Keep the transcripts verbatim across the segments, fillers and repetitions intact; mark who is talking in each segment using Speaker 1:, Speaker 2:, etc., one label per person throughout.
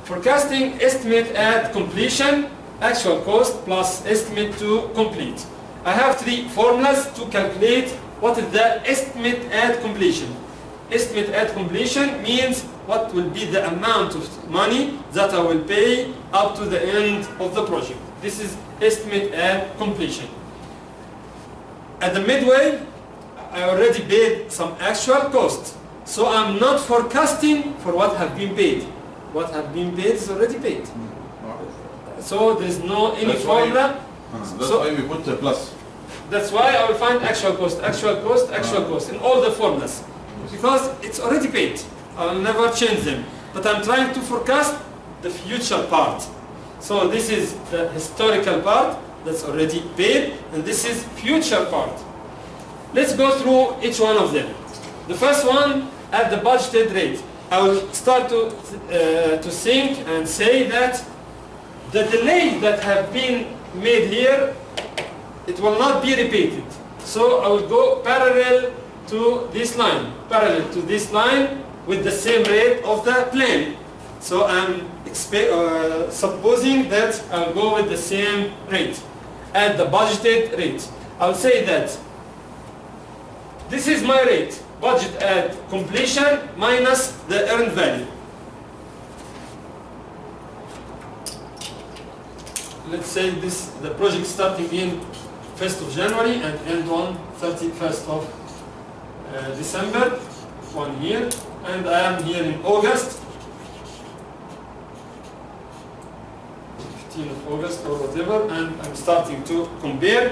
Speaker 1: forecasting estimate at completion, actual cost plus estimate to complete. I have three formulas to calculate what is the estimate at completion. Estimate at completion means what will be the amount of money that I will pay up to the end of the project. This is estimate at completion. At the midway, I already paid some actual cost. So I'm not forecasting for what have been paid. What have been paid is already paid. So there's no any
Speaker 2: That's why-
Speaker 1: formula.
Speaker 2: That's
Speaker 1: So-
Speaker 2: why we put a plus.
Speaker 1: That's why I will find actual cost, actual cost, actual cost in all the formulas. Because it's already paid. I will never change them. But I'm trying to forecast the future part. So this is the historical part that's already paid, and this is future part. Let's go through each one of them. The first one at the budgeted rate. I will start to, uh, to think and say that the delays that have been made here, it will not be repeated. So I will go parallel to this line, parallel to this line with the same rate of the plane. So I'm uh, supposing that I'll go with the same rate at the budgeted rate. I'll say that this is my rate, budget at completion minus the earned value. Let's say this the project starting in first of January and end on thirty-first of uh, December, one year, and I am here in August, fifteenth of August or whatever, and I'm starting to compare.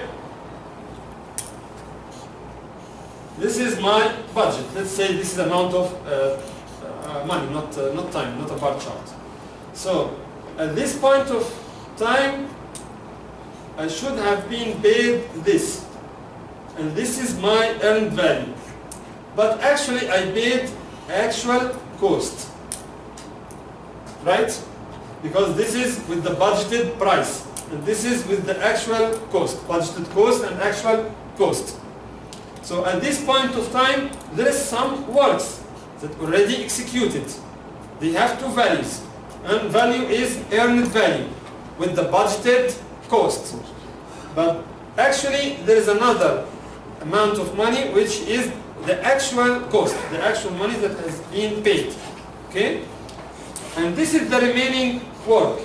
Speaker 1: This is my budget. Let's say this is the amount of uh, uh, money, not uh, not time, not a bar chart. So at this point of time, I should have been paid this, and this is my earned value. But actually, I paid actual cost, right? Because this is with the budgeted price, and this is with the actual cost, budgeted cost and actual cost. So at this point of time, there is some works that already executed. They have two values. And value is earned value with the budgeted cost. But actually, there is another amount of money which is the actual cost, the actual money that has been paid. Okay? And this is the remaining work.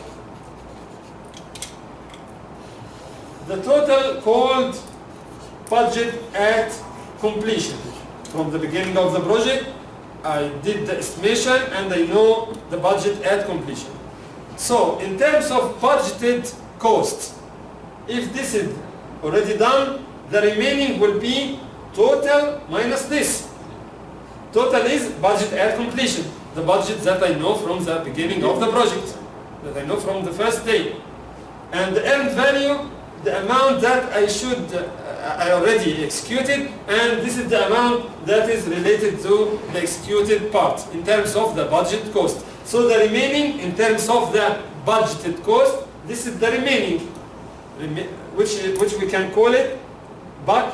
Speaker 1: The total called budget at completion. From the beginning of the project, I did the estimation and I know the budget at completion. So, in terms of budgeted cost, if this is already done, the remaining will be total minus this. Total is budget at completion, the budget that I know from the beginning of the project, that I know from the first day. And the earned value, the amount that I should, uh, I already executed, and this is the amount that is related to the executed part in terms of the budget cost. So the remaining in terms of the budgeted cost, this is the remaining, which, which we can call it buck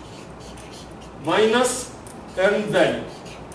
Speaker 1: minus earned value.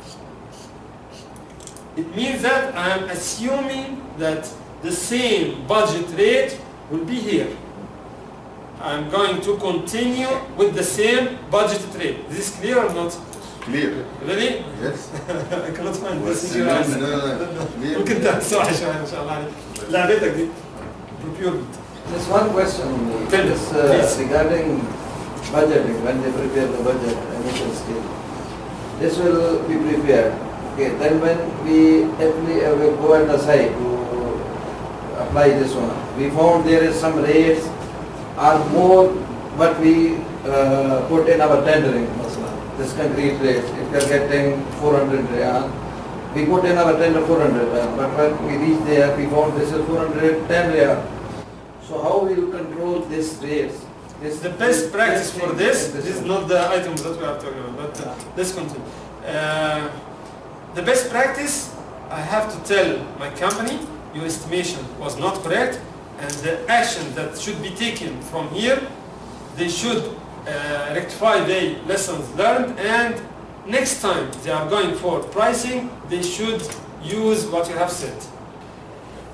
Speaker 1: It means that I am assuming that the same budget rate will be here. I'm going to continue with the same budgeted rate. Is this clear or not?
Speaker 2: Clear.
Speaker 1: Really?
Speaker 2: Yes.
Speaker 1: I cannot find this in
Speaker 2: No,
Speaker 1: your answer.
Speaker 2: no, no. Clear.
Speaker 1: ممكن تنسوها شوية إن شاء الله عليك. لعبتك دي. Procurement.
Speaker 3: Just one question.
Speaker 1: Tell me,
Speaker 3: This, uh,
Speaker 1: please.
Speaker 3: regarding budgeting, when they prepare the budget, initial stage, this will be prepared. Okay, then when we actually uh, will go at the site to apply this one, we found there is some rates are more what we uh, put in our tendering, this concrete rate. If we are getting four hundred riyal, we put in our tender four hundred riyal, but when we reach there, we found this is four hundred ten riyal. So how will you control this rates? This
Speaker 1: The best practice for this,
Speaker 3: this
Speaker 1: this is
Speaker 3: one.
Speaker 1: not the items that we are talking about, but uh, let's continue. Uh, the best practice, I have to tell my company, your estimation was not correct, and the action that should be taken from here, they should uh, rectify the lessons learned, and next time they are going for pricing, they should use what you have said.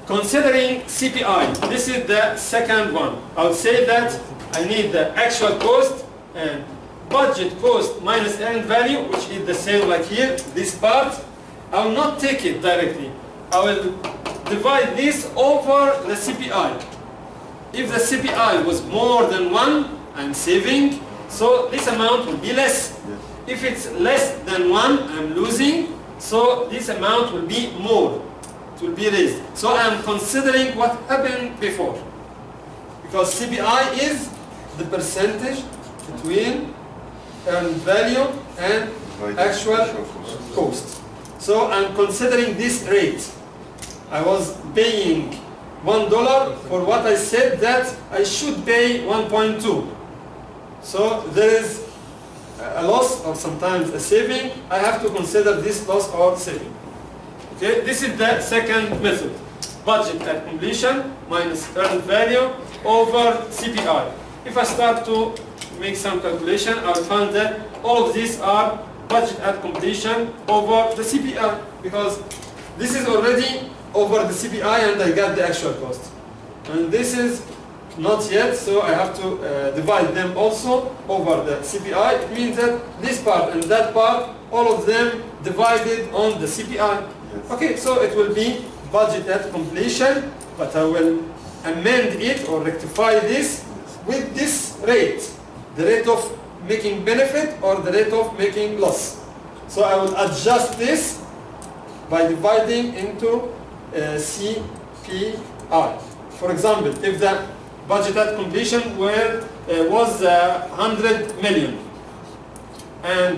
Speaker 1: considering C P I, this is the second one. I'll say that I need the actual cost and budget cost minus earned value, which is the same like here, this part. I will not take it directly. I will divide this over the C P I. If the C P I was more than one, I'm saving, so this amount will be less.
Speaker 2: Yes.
Speaker 1: If it's less than one, I'm losing, so this amount will be more. It will be raised. So I'm considering what happened before. Because C P I is the percentage between earned value and
Speaker 2: Right.
Speaker 1: actual
Speaker 2: Actual cost.
Speaker 1: cost. So I'm considering this rate. I was paying one dollar for what I said that I should pay one point two. So there is a loss or sometimes a saving. I have to consider this loss or saving. Okay, this is the second method. Budget at completion minus earned value over C P I. If I start to make some calculation, I will find that all of these are budget at completion over the C P I, because this is already over the C P I and I got the actual cost. And this is not yet, so I have to uh, divide them also over the C P I. It means that this part and that part, all of them divided on the C P I.
Speaker 2: Yes.
Speaker 1: Okay, so it will be budget at completion, but I will amend it or rectify this with this rate, the rate of making benefit or the rate of making loss. So I will adjust this by dividing into uh, C P I. For example, if the budget at completion were, uh, was uh, one hundred million and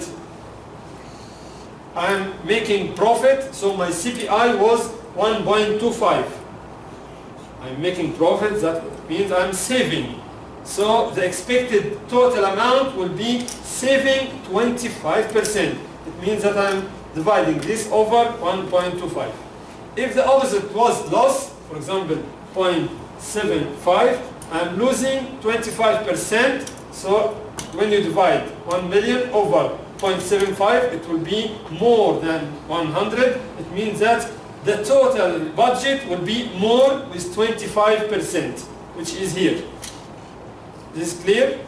Speaker 1: I'm making profit, so my C P I was one point two five. I'm making profit, that means I'm saving. So the expected total amount will be saving twenty-five percent. It means that I'm dividing this over one point two five. If the opposite was loss, for example, zero point seven five, I'm losing twenty-five percent. So when you divide one million over zero point seven five, it will be more than one hundred. It means that the total budget will be more with twenty-five percent, which is here. This is clear?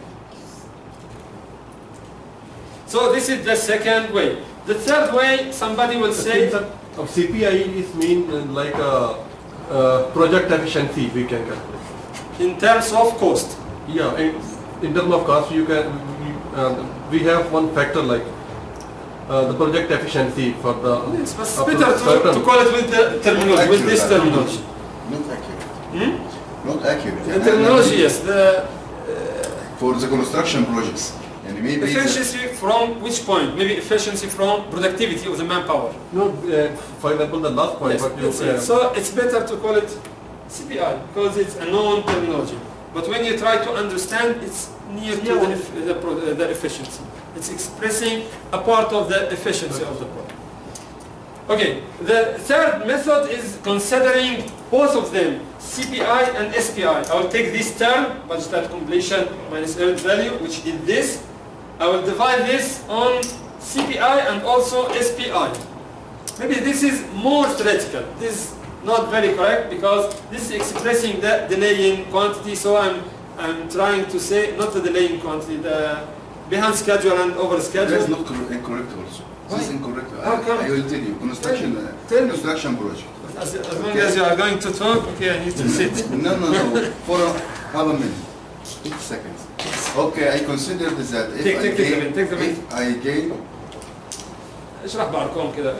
Speaker 1: So this is the second way. The third way, somebody will say,
Speaker 4: Of C P I is mean uh, like a, uh project efficiency we can calculate.
Speaker 1: in terms of cost.
Speaker 4: Yeah, in, in terms of cost you can we, uh, we have one factor like uh, the project efficiency for the.
Speaker 1: Yes, but it's
Speaker 4: up to
Speaker 1: better to,
Speaker 4: certain-
Speaker 1: to call it with the terminology, with this
Speaker 2: Accurate.
Speaker 1: terminology.
Speaker 2: Not accurate.
Speaker 1: Hmm?
Speaker 2: Not accurate.
Speaker 1: The terminology, yes. The
Speaker 2: For the construction projects. And maybe the-
Speaker 1: efficiency from which point? Maybe efficiency from productivity of the manpower.
Speaker 4: No, uh, for example, the last point.
Speaker 1: Yes,
Speaker 4: what you,
Speaker 1: that's it.
Speaker 4: uh,
Speaker 1: So it's better to call it C P I because it's a known terminology. But when you try to understand, it's near to the, eff- the, pro- uh, the efficiency. It's expressing a part of the efficiency of the product. Okay, the third method is considering both of them, C P I and S P I. I will take this term, budget at completion minus earned value, which is this. I will divide this on C P I and also S P I. Maybe this is more theoretical. This is not very correct because this is expressing the delay in quantity. So I'm I'm trying to say not the delay in quantity, the behind schedule and over
Speaker 2: That's
Speaker 1: schedule.
Speaker 2: not cor- incorrect also. This is
Speaker 1: Why?
Speaker 2: incorrect.
Speaker 1: How
Speaker 2: I,
Speaker 1: come?
Speaker 2: I will tell you. Construction,
Speaker 1: Tell me.
Speaker 2: uh,
Speaker 1: Tell me.
Speaker 2: construction project.
Speaker 1: As, as long as you are going to talk, okay, I need to sit.
Speaker 2: No, no, no. For a, half a minute. Eight seconds. Okay, I consider this that if
Speaker 1: Take-
Speaker 2: I
Speaker 1: take- take the
Speaker 2: gain,
Speaker 1: minute, take the minute.
Speaker 2: if I gain,
Speaker 1: اشرح بارقام كده.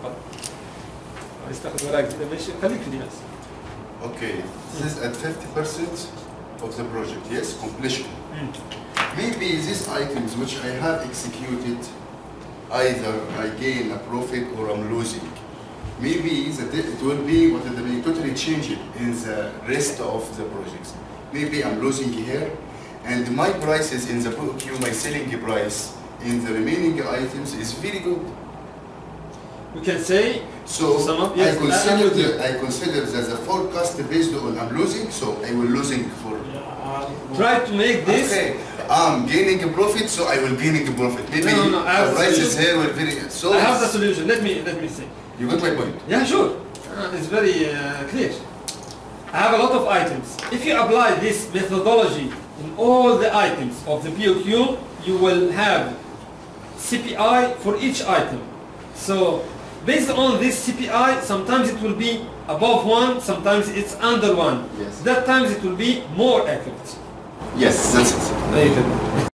Speaker 1: يستخدم وراك كده ماشي خليك في دي بس.
Speaker 2: okay, this is at fifty percent of the project, yes, completion. Maybe these items which I have executed, either I gain a profit or I'm losing. Maybe that it will be what it will totally change it in the rest of the projects. Maybe I'm losing here, and my prices in the book, my selling price in the remaining items is very good.
Speaker 1: We can say
Speaker 2: So
Speaker 1: Sum up,
Speaker 2: I
Speaker 1: yes, I- I'm
Speaker 2: consider
Speaker 1: with you.
Speaker 2: the, I consider that the forecast based on I'm losing, so I will losing for.
Speaker 1: try to make this.
Speaker 2: Okay, I'm gaining a profit, so I will gaining a profit. Maybe
Speaker 1: No, no, no, I have
Speaker 2: the
Speaker 1: the
Speaker 2: prices
Speaker 1: solution.
Speaker 2: here will very. So
Speaker 1: I have the solution. Let me let me say.
Speaker 2: you got my point.
Speaker 1: Yeah, sure. Uh, it's very uh, clear. I have a lot of items. If you apply this methodology in all the items of the P O Q, you will have C P I for each item. So based on this C P I, sometimes it will be above one, sometimes it's under one.
Speaker 2: Yes.
Speaker 1: That times it will be more accurate.
Speaker 2: Yes, that's it.
Speaker 1: Very good.